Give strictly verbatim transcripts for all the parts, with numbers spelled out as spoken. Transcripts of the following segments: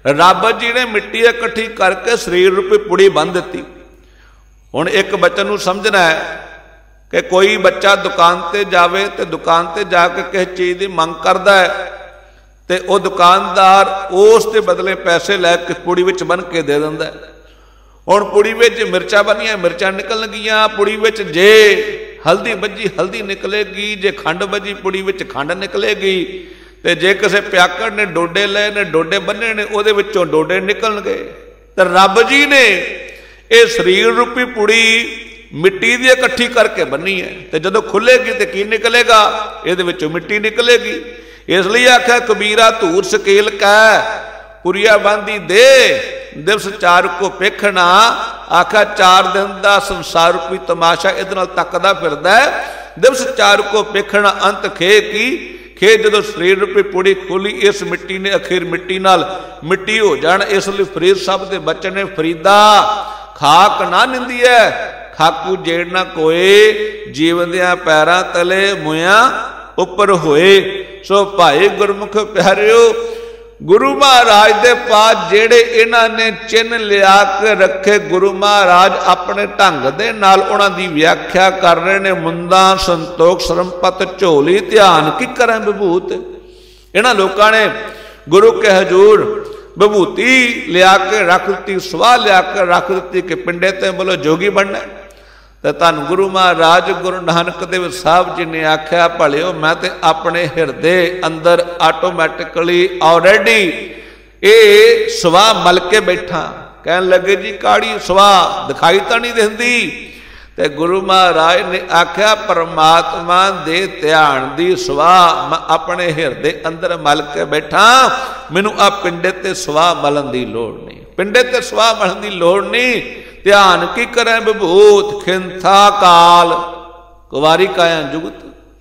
रब जी ने मिट्टी इकट्ठी करके शरीर रूपी पुड़ी बन दी। हुण एक बच्चे नूं समझना है कि कोई बच्चा दुकान ते जावे ते दुकान ते जाके किसी चीज़ की मंग करता है तो वह दुकानदार उस दे बदले पैसे लैके पुड़ी विच बन के दे दिंदा है। हुण पुड़ी विच मिर्चां बनियां मिर्चां निकल गईयां, पुड़ी विच जे हल्दी बजी हल्दी निकलेगी, जे खंड बजी पुड़ी विच खंड निकलेगी, ते जे किसी प्याकड़ ने डोडे लए ने डोडे बन्ने ने उहदे विचों डोडे निकलणगे। ते रब जी ने ये शरीर रूपी पुड़ी मिट्टी दी इकट्ठी करके बनी है, तो जदों खुलेगी तो की निकलेगा, इहदे विचों मिट्टी निकलेगी। इसलिए आख्या कबीरा धूर सकेल कै पुरिया बांधी दे, दिवस चार को पेखना। आख्या चार दिन का संसार रूपी तमाशा इहदे नाल तकदा फिरदा है। दिवस चार को पेखना अंत खे की खे, जदों शरीर रूपी पुड़ी खोली इस मिट्टी ने अखीर मिट्टी नाल मिट्टी हो जाना। इसलिए फरीद साहब के बचन ने फरीदा खाक ना निंदी है, खाकू जेड़ ना कोए, जीवंदियां पैरां तले मुया उपर होए। सो भाई गुरमुख प्यारिओ, गुरु महाराज दे पास जेड़े इन्हां ने चिन्ह लिया के रखे, गुरु महाराज अपने ढंग दे नाल उन्हां दी व्याख्या कर रहे ने। मुंदा संतोख सरमपत झोली ध्यान की करें विभूत। इन्हां लोकां ने गुरु के हजूर विभूति लिया के रख दी, सवाह लिया के रख दी कि पिंडे ते बोलो जोगी बनना। तो धन गुरु महाराज गुरु नानक देव साहब जी ने आख्या भलिओ मैं तो अपने हिरदे अंदर आटोमैटिकली ऑलरेडी ये सवाह मल के बैठा। कहन लगे जी काड़ी सवाह दिखाई तो नहीं दिंदी। तो गुरु महाराज ने आख्या परमात्मा दे ध्यान दी सवाह मैं अपने हिरदे अंदर मल के बैठा, मैनू आ पिंडे ते सवाह मलन की लोड़ नहीं, पिंडे ते सवाह मलन की लोड़ नहीं। ध्यान की करें विभूत खिंथा काल कुवारी काया जुगत।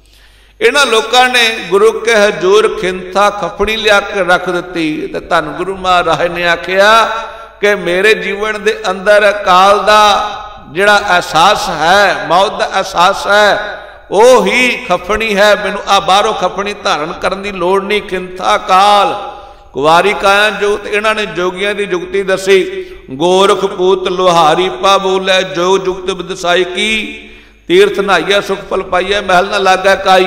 इन्हां लोकां ने गुरु के हजूर खिंथा खफड़ी लिया के रख दी। तो धन गुरु महाराज ने आख्या कि मेरे जीवन दे अंदर काल दा जिहड़ा एहसास है, मौत का एहसास है, वो ही खफड़ी है। मैनू आ बाहरों खफड़ी धारण करने की लोड़ नहीं। खिंथा काल कुवारी काया जुगत। इन्हां ने जोगियां की जुगती दसी। गोरख पूत लोहारी पा बोलै, जो जुगत बदसाई की, तीर्थ नहाइया सुख फल पाइया, महल न लागा काई।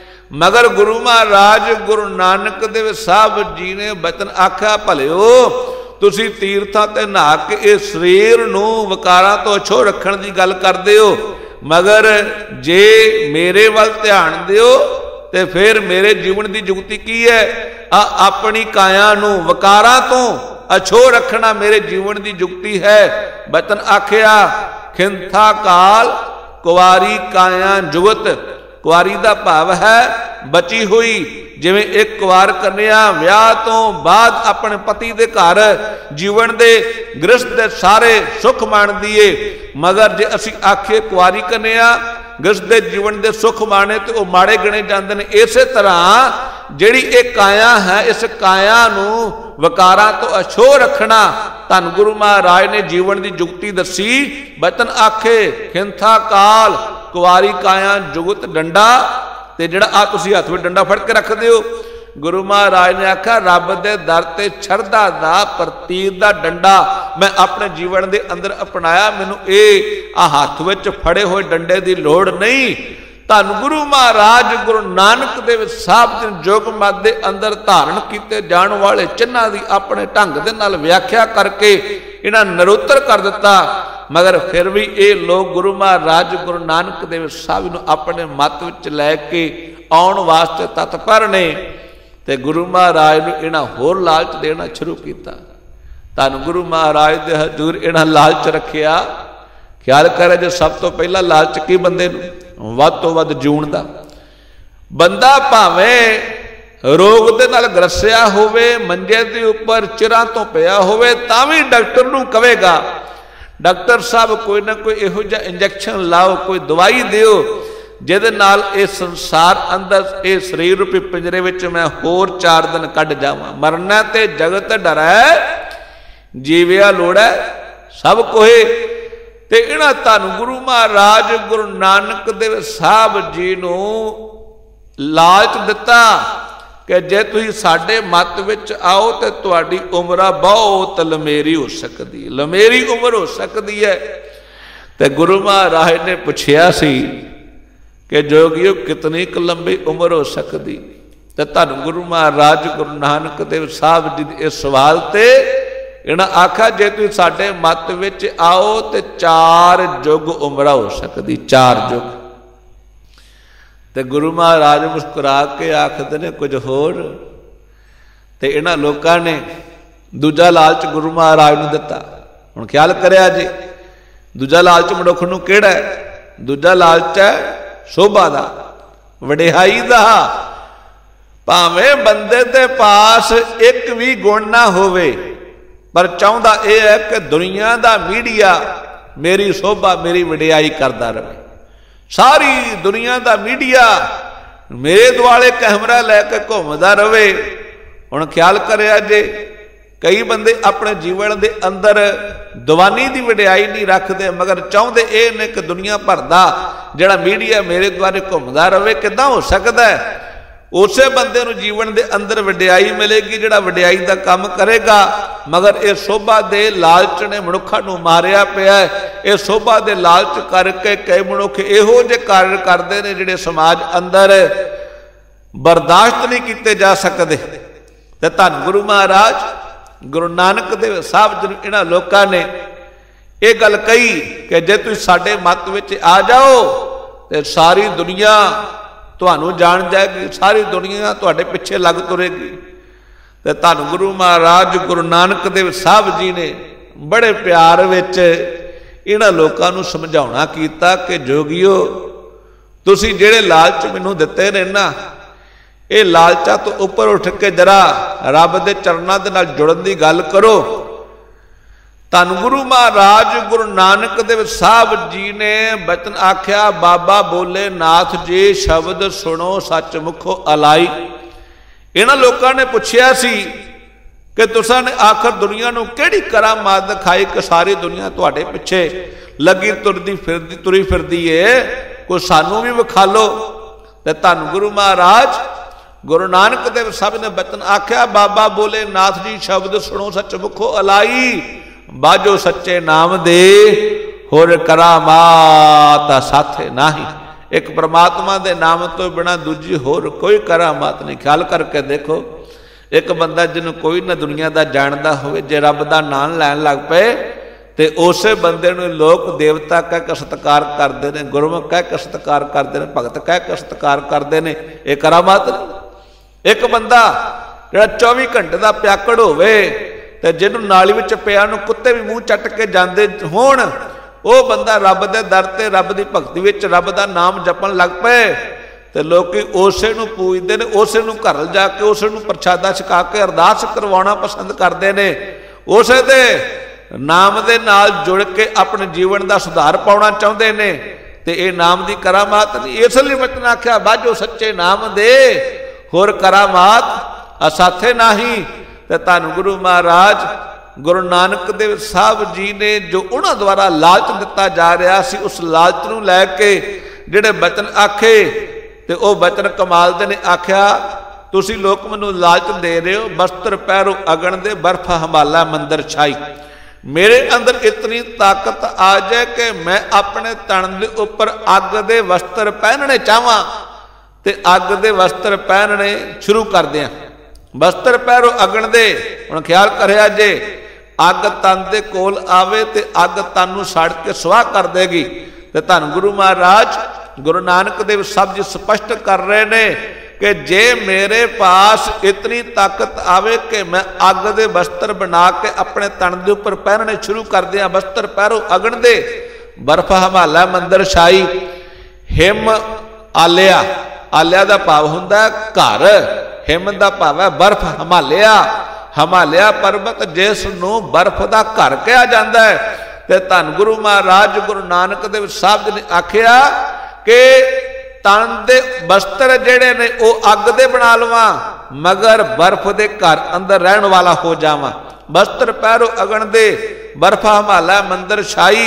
मगर गुरु महाराज गुरु नानक देव साहब जी ने बचन आख्या भलिओ तुसी तीर्थां ते नहा के इस शरीर नूं विकारां तो अछो रखण दी गल करदे हो, मगर जे मेरे वल ध्यान दिओ ते फिर मेरे जीवन की जुगती की है, आ अपनी काया नूं विकारां तो अछो रखना मेरे जीवन की जुगती है। बचन आख्या खिंथा काल कुवारी काया जुगत। कुवारी का भाव है बची हुई, जिवें एक कुवार कन्या विआह तो बाद अपने पति के घर जीवन के गृहस्थ के सारे सुख माणदी है। मगर जे असी आखिए कुवारी कन्या गृहस्थ के जीवन के सुख माणे तो वह माड़े गिणे जाते हैं। इस तरह जिहड़ी एक काया है, इस काया नूं विकारां तो अछो रखना धन गुरु महाराज ने जीवन की जुगती दसी। बचन आखे खिंथा काल कुवारी काया जुगत डंडा। ते जिहड़ा आ तुसीं हत्थ विच डंडा फड़ के रखदे हो, गुरु महाराज ने आख्या रब दे दर ते शरधा दा प्रतीक दा डंडा मैं अपने जीवन दे अंदर अपनाया। मैनू ये आ हत्थ विच फड़े हुए डंडे की लोड़ नहीं। धन गुरु महाराज गुरु नानक देव साहब जी जोग मत दे अंदर धारण किए जाने वाले चिन्हां दी अपने ढंग दे नाल व्याख्या करके इन्हां नरोत्तर कर दिता। मगर फिर भी ये लोग गुरु महाराज गुरु नानक देव साहब नूं अपने मत विच लैके आउण वास्ते तत्पर ने। ते गुरु महाराज नूं इन्हां होर लालच देना शुरू किया। धन गुरु महाराज दे हजूर इन्हां लालच रखिया। ख्याल करे जो सब तो पहला लालच की बंदे नूं वध तो वध जीउण दा। बंदा भावें रोग दे नाल ग्रसिया होवे, मंजे दे उपर चिरां तो पिया होवे, तां भी डॉक्टर नूं कहेगा डॉक्टर साहब कोई ना कोई इहो जिहा इंजैक्शन लाओ, कोई दवाई दिओ जिहदे नाल इह संसार अंदर इह शरीर रूपी पिंजरे विच मैं होर चार दिन कढ जावां। मरना ते जगत डरै, जीविया लोड़ै सब कोहे। ते इन्हां धन गुरु महाराज गुरु नानक देव साहब जी नूं लालच दिता कि जे तुसीं साडे मत विच आओ तो तुहाडी उम्र बहुत लमेरी हो सकती, लमेरी उम्र हो सकती है। तो गुरु महाराज ने पुछया सी कि जोगियो कितनी क लंबी उम्र हो सकती। तो धन गुरु महाराज गुरु नानक देव साहब जी दे इस सवाल ते इन्हां आखा जे तुसीं साडे मत विच आओ तो चार युग उम्र हो सकती, चार युग। तो गुरु महाराज मुस्कुरा के आखते ने कुछ होर। तो इन्हां लोकां ने दूजा लालच गुरु महाराज नूं दिता। हुण ख्याल करिया जी, दूजा लालच मनुख नूं किहड़ा है? दूजा लालच है शोभा दा, वडिहाई दा। भावें बंदे दे पास एक भी गुण ना होवे, पर चाहुंदा यह है कि दुनिया दा मीडिया मेरी शोभा मेरी वडिहाई करदा रहे। सारी दुनिया दा मीडिया मेरे दुआले कैमरा लैके घूमदा रहे। हुण ख्याल करिया जे, कई बंदे अपने जीवन के अंदर दवानी की वडियाई नहीं रखते, मगर चाहते ये ने कि दुनिया भर का जिहड़ा मीडिया मेरे द्वारे घूमदा रहे। किदां हो सकता है? उसे बंदे नूं जीवन के अंदर वडियाई मिलेगी जिहड़ा वडियाई का काम करेगा, मगर ये शोभा के लालच ने मनुखा नूं मारिया पिया है। ये शोभा के लालच करके कई मनुख इहो जिहे कार्य करते हैं जिहड़े समाज अंदर बर्दाश्त नहीं किए जा सकते। तो धन गुरु महाराज गुरु नानक देव साहब जी इन्हां लोकां ने ये गल कही कि जे तुसीं साडे मत विच आ जाओ तो सारी दुनिया तुहानूं जान जाएगी, सारी दुनिया तुहाडे पिछे लग तुरेगी। तो धन गुरु महाराज गुरु नानक देव साहब जी ने बड़े प्यार विच इन्हां लोकां नूं समझाउणा कीता कि जोगियो तुसीं जिहड़े लालच मैनूं दित्ते ने ना, ये लालचा तो उपर उठ के जरा रब के चरणों के नाल जुड़न की गल करो। धन गुरु महाराज गुरु नानक देव साहब जी ने बचन आख्या, बाबा बोले नाथ जी शब्द सुनो सच मुखो अलाई। इन्हां लोकां ने पुछया सी कि तुसां ने आखिर दुनिया नूं किहड़ी करामात दिखाई कि सारी दुनिया तुहाडे पिछे लगी तुरदी फिरदी तुरी फिरदी है, कोई सानू भी विखा लो। ते धन गुरु महाराज गुरु नानक देव साहब ने बचन आख्या, बाबा बोले नाथ जी शब्द सुनो सच मुखो अलाई। बाजो सच्चे नाम दे होर करामात साथे नाही। एक परमात्मा दे नाम तो बिना दूजी होर कोई करामात नहीं। ख्याल करके देखो, एक बंदा जिन्हों कोई ना दुनिया का जानता हो, जे रब का नाम लैन लग पे तो उस बंदे नूं लोग देवता कह के सत्कार करते हैं, गुरमुख कह के सत्कार करते हैं, भगत कह के सत्कार करते हैं। ये करामात नहीं। एक बंदा जिहड़ा चौबी घंटे का प्याकड़ होवे ते जिन्हों नाली विच पिया नूं कुत्ते भी मूँह चट के जाते होण, वो बंदा रब दे दर ते रब की भगती विच रब का नाम जपन लग पे तो लोग उसे नूं पूजते हैं, उसे नूं घर जाके उस नूं प्रसादा छका के अरदास करवाना पसंद करते हैं। उसे दे नाम दे नाल जुड़ के अपने जीवन का सुधार पाउणा चाहुंदे ने। ते ये नाम की करामात नहीं। इसलिए वचन आख्या, बाजो सच्चे नाम दे होर करामात असाथे नाही। ते धन गुरु महाराज गुरु नानक देव साहब जी ने जो उन्हां द्वारा लालच दिता जा रहा सी, उस लालच नूं लैके जिहड़े बचन आखे ते ओ बचन कमाल दे ने। आख्या, तुसी लोग मैनूं लालच दे रहे हो, वस्त्र पैरो अगन दे बर्फ हमाला मंदिर छाई। मेरे अंदर इतनी ताकत आ जाए कि मैं अपने तन दे उपर अग दे वस्त्र पहनने चाहवां ते अग दे वस्त्र पहनने शुरू कर दियां। वस्त्र पैरो अगन दे। हुण ख्याल करिया जे अग तन दे कोल आवे ते अग तन नूं सड़ के सुआह कर देगी। ते धन गुरु महाराज गुरु नानक देव साहब जी स्पष्ट कर रहे ने कि जे मेरे पास इतनी ताकत आवे कि मैं अग दे वस्त्र बना के अपने तन दे उपर पहनने शुरू कर दिया। वस्त्र पैरो अगन दे बर्फ हमाला मंदिर छाई। हिम आलिया, आलिया का भाव हुंदा घर, हिम का भाव है बर्फ। हिमालया, हिमालया पर्वत जिस नूं बर्फ का घर कहा जाता है। ते धन गुरु महाराज गुरु नानक देव साहब जी ने आख्या कि तन दे वस्त्र जेड़े ने वो अग दे बना लवां, मगर बर्फ दे घर अंदर रहन वाला हो जावां। वस्त्र पैरो अगन दे बर्फ हमाला मंदिर छाई।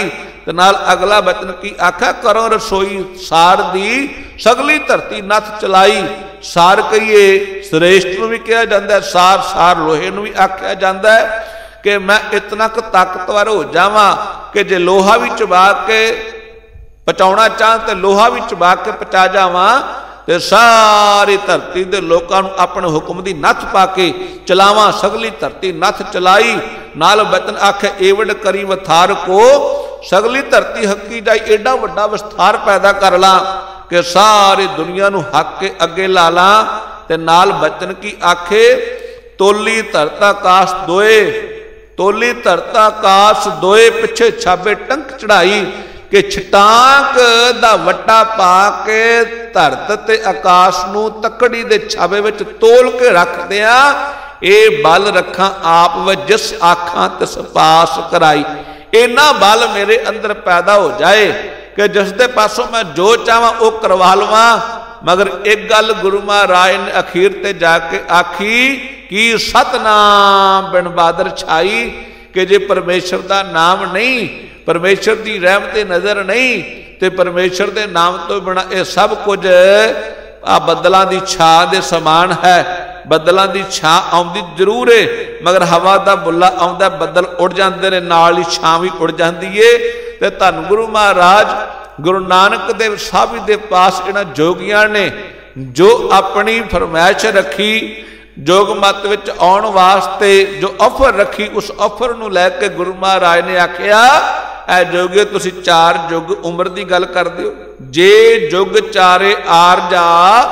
ते नाल अगला बचन की आखा, करो रसोई सार दी सगली धरती नथ चलाई। सार कहिए श्रेष्ठ नूं भी कहा जाता है, सार सार लोहे नूं भी आख्या जाता है कि मैं इतना क ताकतवर हो जावां कि जे लोहा भी चबा के पचाउणा चाह तो लोहा भी चबा के पचा जावां ते सारी धरती दे लोकां नूं अपने हुक्म दी नथ पा के चलावां। सगली धरती नथ चलाई। नाल बचन आखे, एवड करी वथार को सगली धरती हकी जाई। एडा वड्डा विस्तार पैदा कर ला कि सारी दुनिया नूं हक के अगे ला ला। ते नाल बचन की आखे, तोली धरता काश दोए, तोली धरता काश दोए, पिछे छाबे टंक चढ़ाई कि छटांक दा वट्टा पा के धरत ते आकाश नूं तकड़ी दे छाबे विच तोल के रख दिया। ए बल रखा आप व जिस आखां तिस पास कराई। इन्ना बल मेरे अंदर पैदा हो जाए कि जिस दे पासों मैं जो चाहां वो करवा लवां। मगर एक गल गुरु महाराज ने अखीर ते जाके आखी कि सतनाम बिन बादर छाई, कि जे परमेश्वर दा नाम नहीं, परमेश्वर की रहमत नज़र नहीं, तो परमेश्वर के नाम तो बिना यह सब कुछ आ बदलों की छा दे समान है। बदलों की छा आउंदी जरूर है, मगर हवा का बुला आउंदा, बदल उड़ जाते हैं, नाल ही छां भी उड़ जाती है। तो धन गुरु महाराज गुरु नानक देव साहब दे पास इन्हां जोगियां ने जो अपनी फरमाइश रखी, जोग मत विच आउण वास्ते जो ऑफर रखी, उस ऑफर नूं लैके गुरु महाराज ने आखिया, ऐ जोगे तुसी चार जुग उम्र की गल कर दिओ, जे जुग चारे आर जा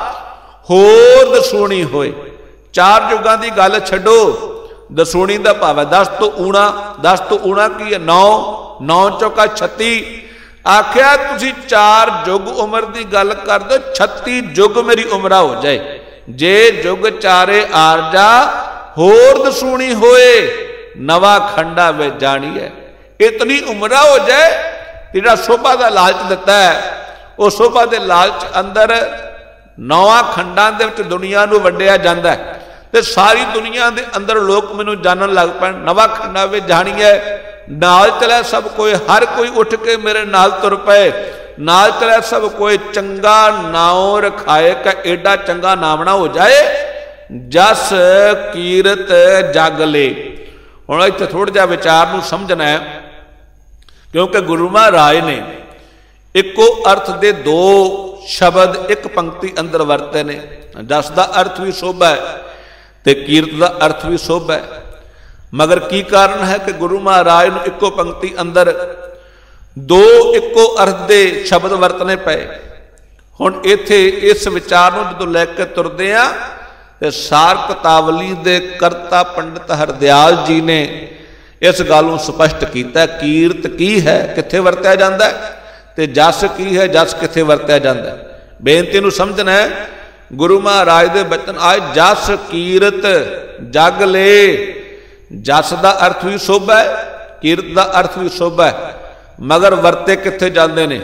होर दसूणी होए। चार जुगां की गल छड्डो, दसूणी का भाव है दस तो ऊणा। दस तो ऊणा की है नौ, नौ चौका छत्ती। आख्या तुसी चार जुग उम्र की गल कर दो, छत्ती जुग मेरी उम्र हो जाए। जे जुग चारे आर जा होर दसूणी होए, नवा खंडा वे जानी है। इतनी उम्र हो जाए, तेरा शोभा का लालच दिता है, उस शोभा के लालच अंदर नौवां खंडा दे विच दुनिया नूं वंडिया जांदा है। ते सारी दुनिया के अंदर लोग मैनूं जानन लग पैण, नवा खंडा वे जानी है। नाल चलिया सब कोई, हर कोई उठ के मेरे नाल तुर पे। नाल चलिया सब कोई, चंगा नाम रखाए का एडा चंगा नामना हो जाए, जस कीरत जग ले। हुण इत्थे थोड़ा जिहा विचार नूं समझना है, क्योंकि गुरु महाराज ने इको अर्थ दे दो शब्द एक पंक्ति अंदर वरते ने। जस का अर्थ भी शोभा है ते कीरत का अर्थ भी शोभा है। मगर की कारण है कि गुरु महाराज ने इको पंक्ति अंदर दो इको अर्थ दे शब्द वरतने पे। हुण इत्थे इस विचार नूं जदों लैके तुरदे आ ते सार कितावली दे करता पंडित हरदयाल जी ने इस गल नूं स्पष्ट कीता। कीरत की है, कित्थे वरत्या जांदा है, ते जस की है, जस कित्थे वरत्या जांदा है। बेनती नूं समझना है, गुरु महाराज दे बचन आए, जस कीरत जग ले। जस का अर्थ भी शोभा है, कीरत का अर्थ भी शोभा है, मगर वरते कित्थे जांदे ने।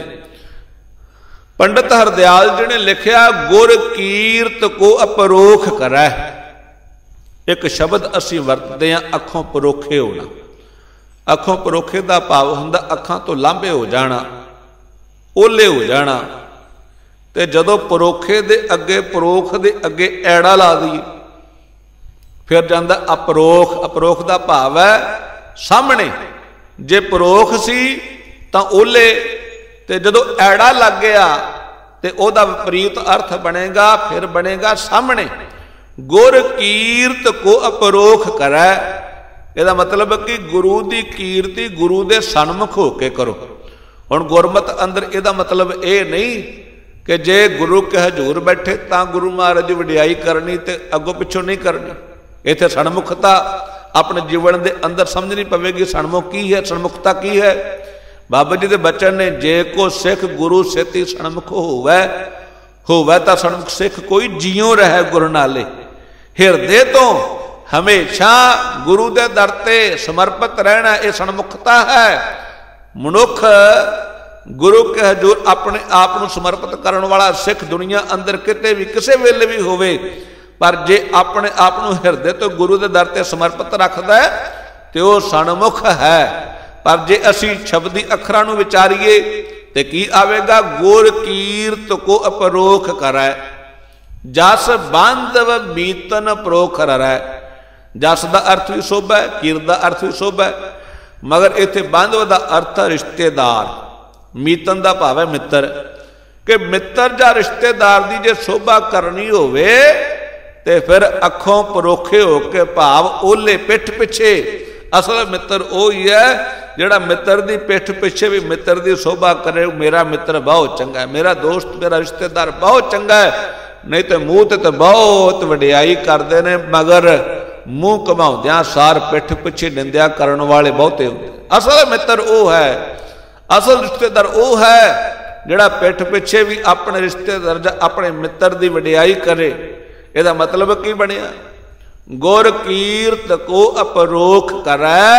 पंडित हरदयाल जी ने लिखिया, गुर कीरत को अपरोख करै। एक शब्द असीं वरतदे हां, अखों परोखे होना। अखों परोखे का भाव हुंदा अखां तो लांभे हो जाना, ओले हो जाना। ते जदों परोखे दे अगे, परोख दे अगे ऐड़ा ला दईए, फिर जांदा अपरोख। अपरोख का भाव है सामने। जे परोख सी तां ओले, ते जदों ऐड़ा लग गया ते ओदा विपरीत अर्थ बनेगा, फिर बनेगा सामने। गुर कीरत को अपरोख करै। ਇਹਦਾ मतलब कि गुरु की कीर्ति गुरु के सन्मुख होके करो। हुण गुरमत अंदर ਇਹਦਾ मतलब ये नहीं कि जे गुरु के हजूर बैठे तो गुरु महाराज की वडियाई करनी तो अगों पिछों नहीं करनी। इत्थे सन्मुखता अपने जीवन के अंदर समझनी पवेगी। सन्मुख की है, सन्मुखता की है। बाबा जी के बचन ने, जे को सिख गुरु सेती सन्मुख होवै होवै तां सन्मुख सिख कोई जियों रहे गुरु नाले। हिरदे तो हमेशा गुरु के दर ते समर्पित रहना, यह सन्मुखता है। मनुख गुरु के हजूर अपने आप को समर्पित करने वाला सिख दुनिया अंदर किते भी किसी वेले भी होवे, पर जे अपने आप को हिरदे तो गुरु के दर ते समर्पित रखता है तो वह सन्मुख है। पर जे असी शब्दी अखरां नूं विचारीए ते की आवेगा, गुर कीरत को अपरोख करै, जस बांधव मीतन प्रोख ररै। जस का अर्थ भी शोभा है, कीरत का अर्थ भी शोभा है, मगर इत्थे बांधव का अर्थ है रिश्तेदार, मीतन का भाव है मित्र। कि मित्र या रिश्तेदार की जे शोभा करनी होवे ते फिर अखों परोखे होके भाव ओले पिठ पिछे। असल मित्र वो ही है जिहड़ा मित्र की पिठ पिछे भी मित्र की शोभा करे, मेरा मित्र बहुत चंगा है, मेरा दोस्त मेरा रिश्तेदार बहुत चंगा है। नहीं तो मूँह ते तो बहुत वडियाई करते हैं, मगर मूँह घुमाउंदियां सार पिठ पिछे निंदिया करने वाले बहुते होंदे। असल मित्र वो है, असल रिश्तेदार वो है जिहड़ा पिठ पिछे भी अपने रिश्तेदार या अपने मित्र की वडियाई करे। ਇਹਦਾ मतलब की बनया, गुर कीरत को अपरोख करै,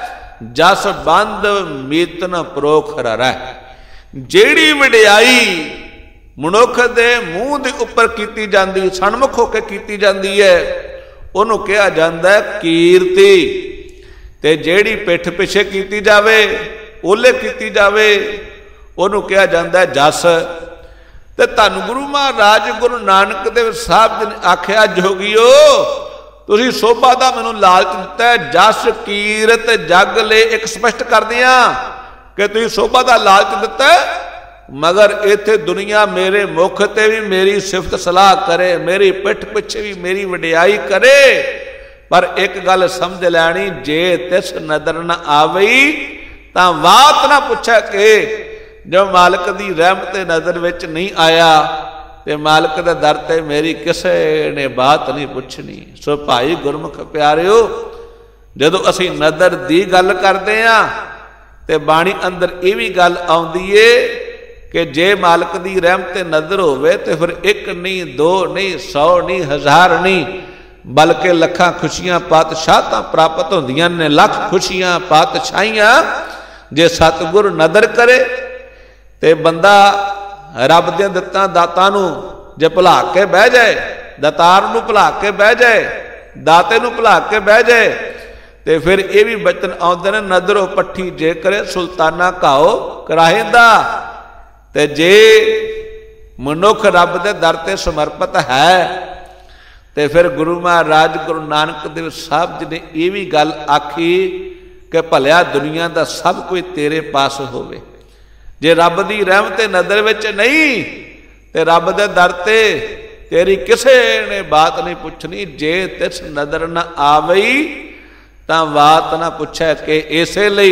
जस बांधव मीतन प्रोख ररै। ਜਿਹੜੀ ਵਡਿਆਈ ਮਨੁੱਖ ਦੇ ਮੂੰਹ ਦੇ ਉੱਪਰ ਕੀਤੀ ਜਾਂਦੀ, ਸਨਮੁਖ ਹੋ ਕੇ ਕੀਤੀ ਜਾਂਦੀ ਹੈ, ਉਹਨੂੰ ਕਿਹਾ ਜਾਂਦਾ ਹੈ ਕੀਰਤੀ। ਤੇ ਜਿਹੜੀ ਪਿੱਠ ਪਿੱਛੇ ਕੀਤੀ ਜਾਵੇ, ਓਲੇ ਕੀਤੀ ਜਾਵੇ, ਉਹਨੂੰ ਕਿਹਾ ਜਾਂਦਾ ਹੈ ਜਸ। ਤੇ ਧੰਨ ਗੁਰੂ ਮਹਾਰਾਜ ਗੁਰੂ ਨਾਨਕ ਦੇਵ ਸਾਹਿਬ ਜੀ ਨੇ ਆਖਿਆ, ਜੋਗੀਓ ਤੁਸੀਂ ਸੋਭਾ ਦਾ ਮੈਨੂੰ ਲਾਲਚ ਦਿੱਤਾ ਹੈ, ਜਸ ਕੀਰਤ ਜਗ ਲੈ। ਇੱਕ ਸਪਸ਼ਟ ਕਰਦਿਆਂ ਕਿ ਤੁਸੀਂ ਸੋਭਾ ਦਾ ਲਾਲਚ ਦਿੱਤਾ ਹੈ, मगर इत्थे दुनिया मेरे मुख ते भी मेरी सिफत सलाह करे, मेरी पिठ पिछे भी मेरी वडियाई करे। पर एक गल समझ लैनी, जे तिस नदर न आवई तां वात ना पुछे कि जो मालिक दी रहमत नज़र विच नहीं आया ते मालिक दे दर ते मेरी किसे ने बात नहीं पुछनी। सो भाई गुरमुख प्यारिओ, जदों असीं नदर दी गल करदे आ ते बाणी अंदर इह वी गल आउंदी है कि जे मालिक दी रहमत नज़र होवे ते फिर एक नहीं, दो नहीं, सौ नहीं, हज़ार नहीं, बल्कि लखां खुशियां पातशाहतां प्राप्त होंदियां ने। लख खुशियां पातशाहियां जे सतगुर नदर करे ते बंदा रब दे दित्तां दातां नूं जे भुला के बह जाए, दातार नूं भुला के बह जाए, दाते नूं भुला के बह जाए, ते फिर ये भी बचन आउंदे ने, नदरों पट्ठी जे करे सुल्ताना घाओ कराहिंदा। ते जे मनुख रब दे दर ते समर्पित है ते फिर गुरु महाराज गुरु नानक देव साहब जी ने ये भी गल आखी कि भलिया दुनिया का सब कोई तेरे पास होवे। जे रब दी रहमत नज़र विच नहीं ते रब दे दर ते तेरी किसे ने बात नहीं पुछनी। जे तिस नज़र न आवई तां बात ना पुछे। कि इसे लई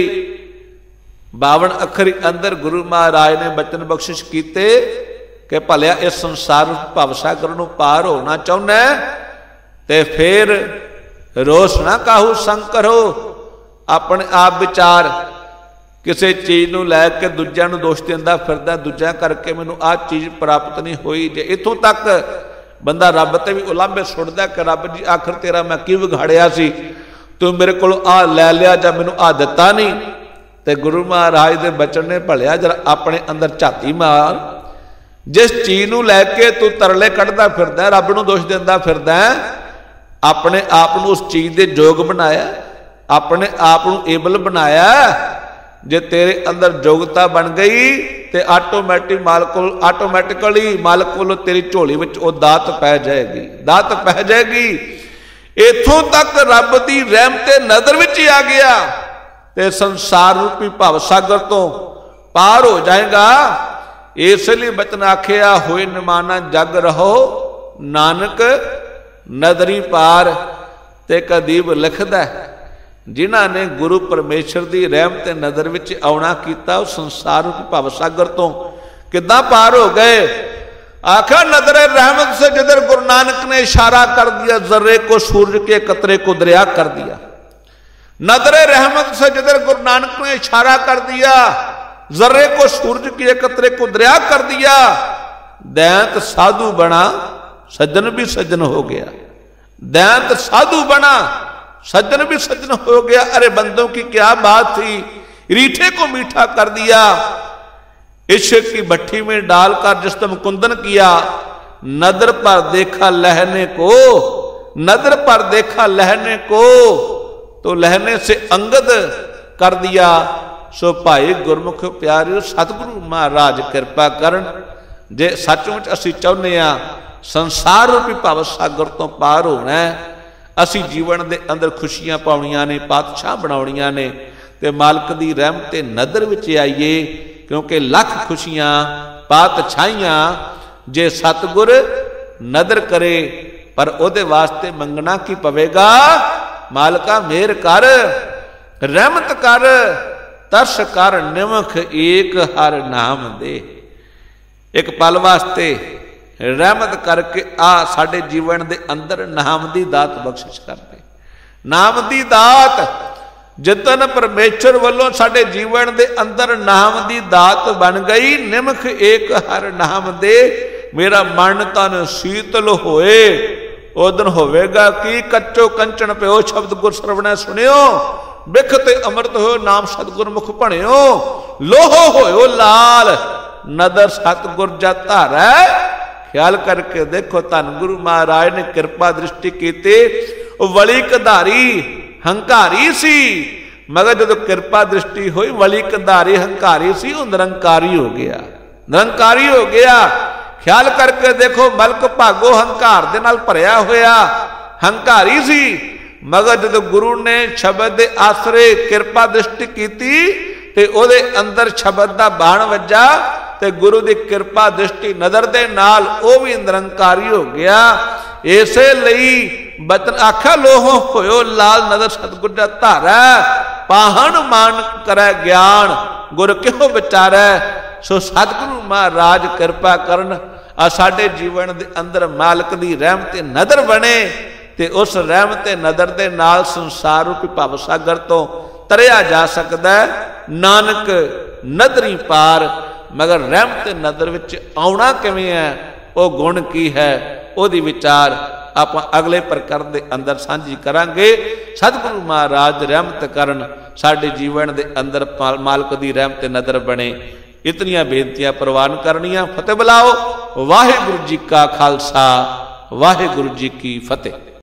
बावन अखरी अंदर गुरु महाराज ने बचन बख्शिश कीते कि भलिया इस संसार भवसागर नूं पार होना चाहुंदा ते फिर रोस ना काहू संग करो। अपने आप विचार, किसी चीज़ नूं लैके दूजिਆਂ नूं दोष दिंदा फिरदा, दूजिਆਂ करके मैनूं आ चीज़ प्राप्त नहीं हुई। जे इत्थों तक बंदा रब ते भी उलांभे सुटदा कि रब जी आखिर तेरा मैं की विगाड़िया सी, तू मेरे कोलों आ लै लिया जां मैनूं आ दिता नहीं। ते गुरु महाराज दे बचन ने भलिया जरा अपने अंदर झाती मार, जिस चीज़ नूं लैके तू तरले कढ़दा फिरदा, रब नूं दोष दिंदा फिरदा, अपने आप नूं उस चीज़ दे जोग बनाया, अपने आप नूं एबल बनाया। जे तेरे अंदर योग्यता बन गई तो आटोमैटिक मालक आटोमैटिकली मालक वालों तेरी झोली विच वो दात पै जाएगी, दात पै जाएगी। इथों तक रब की रहमत नज़र विच ही आ गया ते संसार रूपी भव सागर तो पार हो जाएगा। इसलिए बचन आखिया, होए निमाना जग रहो नानक नदरी पार। ते कदीब लिखदा, जिन्हां ने गुरु परमेश्वर की रहमत नज़र विच आउणा कीता, उस संसार रूपी भव सागर तो किदां पार हो गए। आखा नजर रहमत से जिधर गुरु नानक ने इशारा कर दिया, जर्रे को सूरज के कतरे को दरिया कर दिया। नजर रहमत से जिधर गुरु नानक ने इशारा कर दिया, जर्रे को सूरज के कतरे को दरिया कर दिया। दैंत साधु बना, सज्जन भी सज्जन हो गया। दैंत साधु बना, सज्जन भी सज्जन हो गया। अरे बंदों की क्या बात थी, रीठे को मीठा कर दिया। इश्क की भट्टी में डालकर जिस तुम कुंदन किया, नदर पर देखा लहने को, नदर पर देखा लहने को, तो लहने से अंगद कर दिया। सो भाई गुरमुख प्यारिओ सतगुरु महाराज कृपा करन। जे सचमुच असी चाहुंदे आ संसार रूपी भव सागर तो पार होना है, असी जीवन दे अंदर खुशियां पाउणियां ने, पातशाह बनाउणियां ने, ते मालक दी रहमत ते नदर विच आईए, क्योंकि लख खुशियां पातशाहियां जे सतगुर नदर करे, पर उहदे वास्ते मंगना की पवेगा, मालका मेहर कर, रहमत कर, तरस कर, निमख एक हर नाम दे। एक पल वास्ते रहमत करके आ साडे जीवन दे अंदर नाम दी दात बख्शिश कर दे। नाम दी दात जिदन परमेश्वर वालों साडे जीवन दे अंदर नाम दी दात बन गई, निमख एक हर नाम दे, मेरा मन तन शीतल होए, उदन होवेगा कि कच्चो कंचन प्यो शब्द गुर सरवणै सुनियो, बिख ते अमृत हो नाम सतगुर मुख भणियो, लोहो होयो लाल नदर सतगुर जा धारै। ख्याल करके देखो धन गुरु महाराज ने कृपा दृष्टि की, वली कधारी हंकारी सी, मगर जो कृपा दृष्टि हुई वली कधारी हंकारी सी, वो निरंकारी हो गया, निरंकारी हो गया। ख्याल करके देखो मलक भागो हंकार दे नाल भरिया होया, हंकारी सी, मगर जो गुरु ने शब्द दे आसरे कृपा दृष्टि की ते ओदे अंदर शब्द दा बाण वजा, ते गुरु दी कृपा दृष्टि नदर दे नाल ओ भी निरंकारी हो गया। इसे लई बचन आखा लोहो होयो लाल नदर सतगुर दा धारै, पाहन मान करै ज्ञान गुर किहो विचारै। सो सतगुरु महाराज कृपा करन, आ साडे जीवन दे अंदर मालक दी रहमत नदर बने, ते उस रहमत नदर दे नाल संसार रूपी भव सागर तो तरिया जा सकदा है। नानक नदरी पार, मगर रहमत नदर विच आउणा किवें है, वो गुण की है, ओहदी विचार आपां अगले प्रकरण दे अंदर सांझी करांगे। सतगुरु महाराज रहमत करन, साडे जीवन दे अंदर मालक दी रहमत नदर बने। इतनियां बेनतियां प्रवान करनियां। फतेह बुलाओ। वाहिगुरू जी का खालसा, वाहिगुरू जी की फतेह।